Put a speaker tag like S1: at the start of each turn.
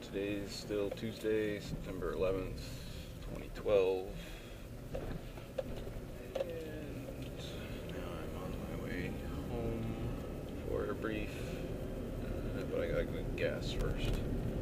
S1: Today's still Tuesday, September 11th, 2012. And now I'm on my way home for a brief, but I gotta go get gas first.